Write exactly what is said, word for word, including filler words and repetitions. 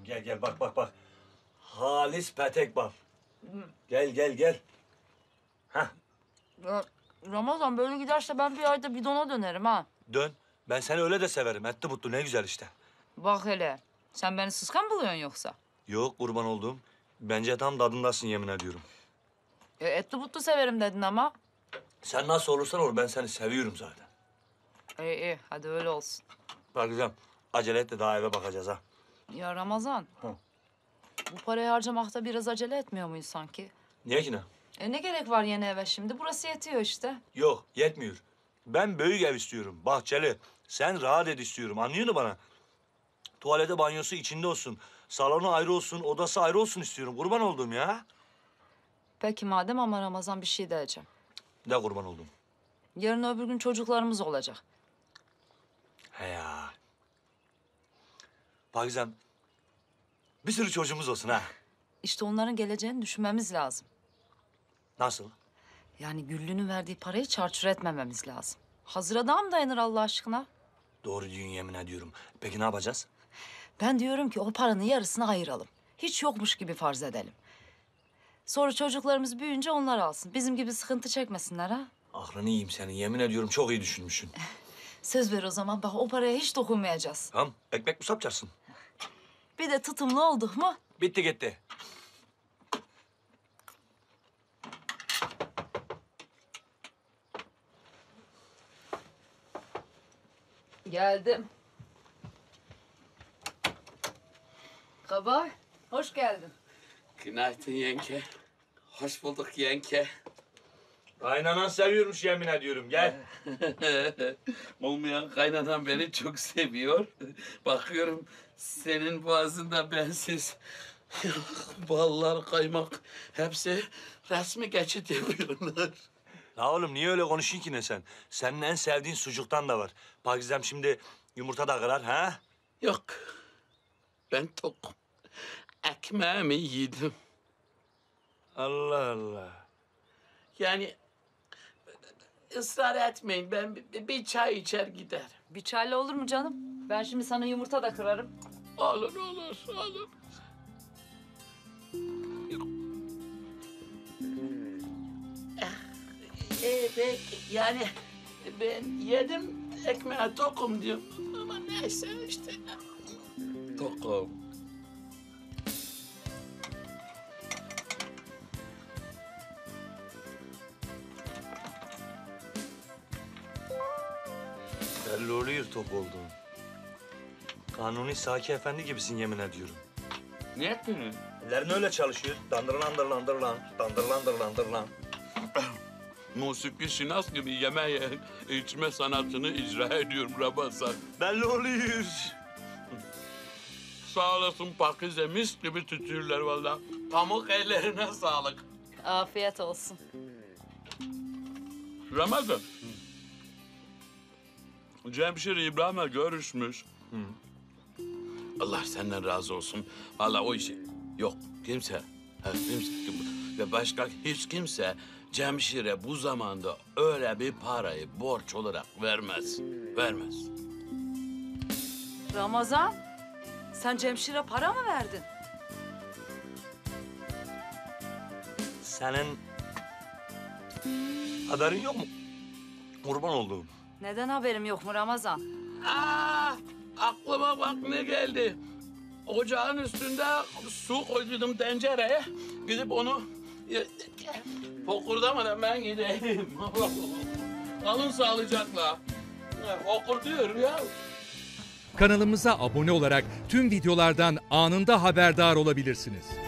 Gel gel bak bak bak. Halis petek bal. Gel gel gel. Hah. Ya, Ramazan böyle giderse ben bir ayda bidona dönerim ha. Dön. Ben seni öyle de severim. Etli butlu ne güzel işte. Bak hele. Sen beni sıskan buluyorsun yoksa? Yok kurban olduğum. Bence tam tadındasın yemin ediyorum. E, etli butlu severim dedin ama. Sen nasıl olursan ol ben seni seviyorum zaten. İyi iyi hadi öyle olsun. Bak güzel. Acele et de daha eve bakacağız ha. Ya Ramazan. Hı. Bu parayı harcamakta biraz acele etmiyor muyuz sanki? Niye ki ne? E ne gerek var yeni eve şimdi? Burası yetiyor işte. Yok yetmiyor. Ben büyük ev istiyorum. Bahçeli. Sen rahat et istiyorum. Anlıyor musun bana? Tuvalete banyosu içinde olsun. Salonu ayrı olsun, odası ayrı olsun istiyorum. Kurban olduğum ya. Peki madem ama Ramazan bir şey diyeceğim. Ne kurban oldum? Yarın öbür gün çocuklarımız olacak. He ya. Bak Gizem, bir sürü çocuğumuz olsun ha. İşte onların geleceğini düşünmemiz lazım. Nasıl? Yani Güllü'nün verdiği parayı çarçur etmememiz lazım. Hazır adam dayanır Allah aşkına. Doğru diyorsun yemin ediyorum. Peki ne yapacağız? Ben diyorum ki o paranın yarısını ayıralım. Hiç yokmuş gibi farz edelim. Sonra çocuklarımız büyüyünce onlar alsın. Bizim gibi sıkıntı çekmesinler ha. Aklını yiyeyim senin. Yemin ediyorum çok iyi düşünmüşsün. Söz ver o zaman bak o paraya hiç dokunmayacağız. Tamam, ekmek mi sapacaksın? Bir de tutumlu olduk mu? Bitti gitti. Geldim. Kabay, hoş geldin. Günaydın yenge. Hoş bulduk yenge. Kaynanan seviyormuş yemin ediyorum. Gel. Olmayan kaynanan beni çok seviyor. Bakıyorum senin boğazında bensiz ballar, kaymak hepsi resmi geçit yapıyorlar. La oğlum niye öyle konuşuyorsun ki ne sen? Senin en sevdiğin sucuktan da var. Bak Gizem şimdi yumurta da kırar ha? Yok. Ben tokum. Ekmeğimi yedim. Allah Allah. Yani ısrar etmeyin. Ben bir, bir çay içer giderim. Bir çayla olur mu canım? Ben şimdi sana yumurta da kırarım. Olur, olur, olur. Ee, peki, yani ben yedim, ekmeğe tokum diyorum. Ama neyse işte. Tokum. Belli oluyor top olduğun. Kanuni Saki Efendi gibisin yemin ediyorum. Ne ettin? Ellerin öyle çalışıyor. Dandırlan dırlan dırlan, dandırlan dırlan dırlan. Musiki şinas gibi yeme içme sanatını icra ediyorum Ramazan. Belli oluyor. Sağ olasın Pakize, mis gibi tütürler vallahi. Pamuk ellerine sağlık. Afiyet olsun. Ramazan. Cemşir İbrahim'le görüşmüş. Hı. Allah senden razı olsun. Vallahi o işi yok kimse. Ha, kimse ve başka hiç kimse Cemşir'e bu zamanda öyle bir parayı borç olarak vermez. Vermez. Ramazan, sen Cemşir'e para mı verdin? Senin haberin yok mu? Kurban olduğum. Neden haberim yok mu Ramazan? Aa, aklıma bak ne geldi. Ocağın üstünde su koydum tencereye. Gidip onu fokurdamadan ben gideyim. Alın sağlıcakla. Fokurduyor ya. Kanalımıza abone olarak tüm videolardan anında haberdar olabilirsiniz.